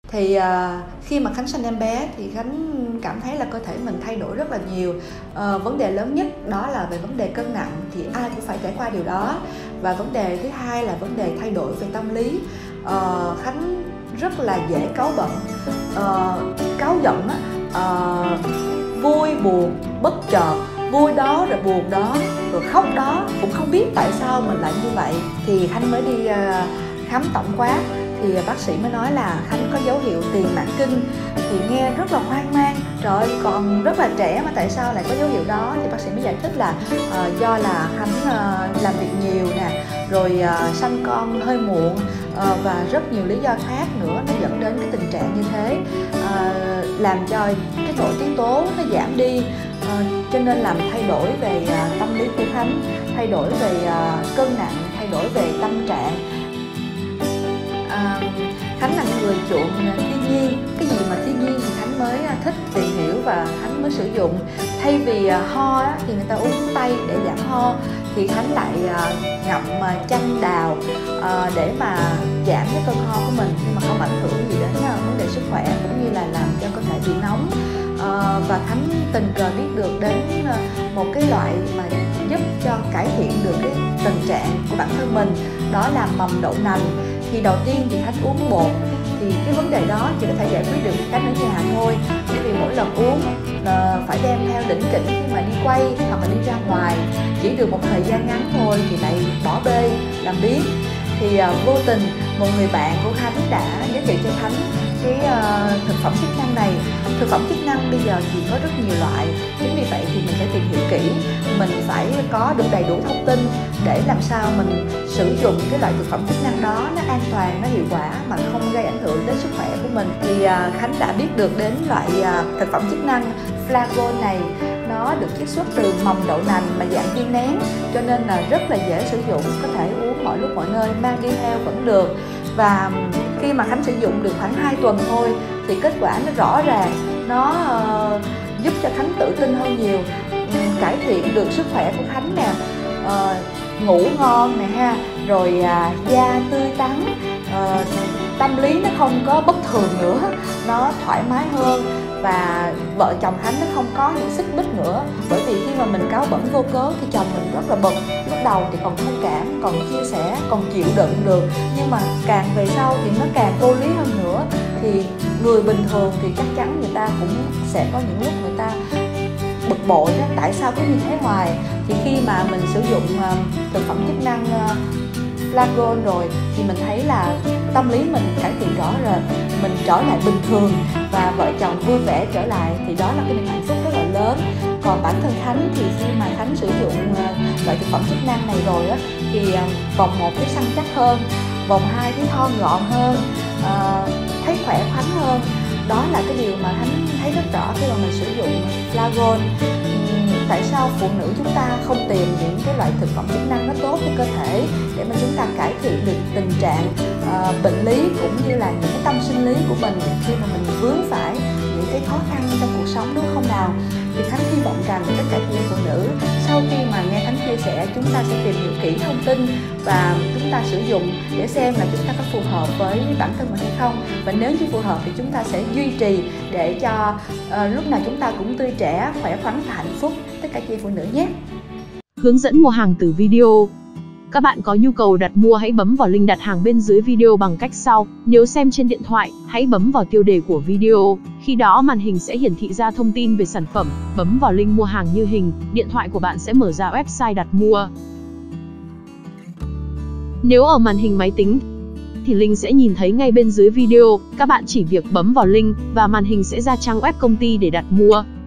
Thì khi mà Khánh sinh em bé thì Khánh cảm thấy là cơ thể mình thay đổi rất là nhiều. Vấn đề lớn nhất đó là về vấn đề cân nặng, thì ai cũng phải trải qua điều đó. Và vấn đề thứ hai là vấn đề thay đổi về tâm lý. Khánh rất là dễ cáu bận, cáu giận vui buồn bất chợt, vui đó rồi buồn đó rồi khóc đó, cũng không biết tại sao mình lại như vậy. Thì Khánh mới đi khám tổng quát, thì bác sĩ mới nói là Khánh có dấu hiệu tiền mãn kinh. Thì nghe rất là hoang mang, trời ơi, còn rất là trẻ mà tại sao lại có dấu hiệu đó. Thì bác sĩ mới giải thích là do là Khánh làm việc nhiều nè, rồi sanh con hơi muộn, và rất nhiều lý do khác nữa nó dẫn đến cái tình trạng như thế, làm cho cái nội tiết tố nó giảm đi, cho nên làm thay đổi về tâm lý của Khánh, thay đổi về cân nặng, thay đổi về tâm trạng. Khánh là người chuộng thiên nhiên, cái gì mà thiên nhiên thì Khánh mới thích tìm hiểu và Khánh mới sử dụng. Thay vì ho thì người ta uống thuốc tây để giảm ho, thì Khánh lại ngậm chanh đào để mà giảm cái cơn ho của mình, nhưng mà không ảnh hưởng gì đến vấn đề sức khỏe cũng như là làm cho cơ thể bị nóng. Và Khánh tình cờ biết được đến một cái loại mà giúp cho cải thiện được cái tình trạng của bản thân mình, đó là mầm đậu nành. Thì đầu tiên thì Khánh uống bột, thì cái vấn đề đó chỉ có thể giải quyết được Khánh ở nhà thôi, bởi vì mỗi lần uống là phải đem theo đỉnh kỉnh khi mà đi quay hoặc là đi ra ngoài, chỉ được một thời gian ngắn thôi thì lại bỏ bê làm biếng. Thì vô tình một người bạn của Khánh đã giới thiệu cho Khánh cái thực phẩm chức năng này. Thực phẩm chức năng bây giờ thì có rất nhiều loại, chính vì vậy thì mình phải tìm hiểu kỹ, mình phải có được đầy đủ thông tin để làm sao mình sử dụng cái loại thực phẩm chức năng đó nó an toàn, nó hiệu quả mà không gây ảnh hưởng đến sức khỏe của mình. Thì Khánh đã biết được đến loại thực phẩm chức năng Flagon này. Nó được chiết xuất từ mầm đậu nành mà dạng viên nén, cho nên là rất là dễ sử dụng, có thể uống mọi lúc mọi nơi, mang đi theo vẫn được. Và khi mà Khánh sử dụng được khoảng 2 tuần thôi thì kết quả nó rõ ràng, nó giúp cho Khánh tự tin hơn nhiều, cải thiện được sức khỏe của Khánh nè, ngủ ngon nè ha, rồi da tươi tắn, tâm lý nó không có bất thường nữa, nó thoải mái hơn. Và vợ chồng Khánh nó không có những xích mích nữa, bởi vì khi mà mình cáu bẩn vô cớ thì chồng mình rất là bực. Lúc đầu thì còn thông cảm, còn chia sẻ, còn chịu đựng được, nhưng mà càng về sau thì nó càng vô lý hơn nữa. Thì người bình thường thì chắc chắn người ta cũng sẽ có những lúc người ta bực bội đó, tại sao cứ như thế hoài. Thì khi mà mình sử dụng thực phẩm chức năng Flagon rồi thì mình thấy là tâm lý mình cải thiện rõ rệt, mình trở lại bình thường và vợ chồng vui vẻ trở lại, thì đó là cái niềm hạnh phúc rất là lớn. Còn bản thân Khánh thì khi mà Khánh sử dụng loại thực phẩm chức năng này rồi á, thì vòng 1 thấy săn chắc hơn, vòng 2 thấy thon gọn hơn, thấy khỏe khoắn hơn. Đó là cái điều mà Khánh thấy rất rõ khi mà mình sử dụng Flagon. Tại sao phụ nữ chúng ta không tìm những cái loại thực phẩm chức năng nó tốt cho cơ thể để mà chúng ta cải thiện được tình trạng bệnh lý cũng như là những cái tâm sinh lý của mình khi mà mình vướng phải những cái khó khăn trong cuộc sống, đúng không nào? Thì Khánh hy vọng rằng tất cả chị em phụ nữ sau khi mà nghe Khánh chia sẻ, chúng ta sẽ tìm hiểu kỹ thông tin và chúng ta sử dụng để xem là chúng ta có phù hợp với bản thân mình hay không. Và nếu như phù hợp thì chúng ta sẽ duy trì để cho lúc nào chúng ta cũng tươi trẻ, khỏe khoắn và hạnh phúc, tất cả chị em phụ nữ nhé. Hướng dẫn mua hàng từ video. Các bạn có nhu cầu đặt mua hãy bấm vào link đặt hàng bên dưới video bằng cách sau. Nếu xem trên điện thoại, hãy bấm vào tiêu đề của video. Khi đó màn hình sẽ hiển thị ra thông tin về sản phẩm. Bấm vào link mua hàng như hình, điện thoại của bạn sẽ mở ra website đặt mua. Nếu ở màn hình máy tính thì link sẽ nhìn thấy ngay bên dưới video. Các bạn chỉ việc bấm vào link và màn hình sẽ ra trang web công ty để đặt mua.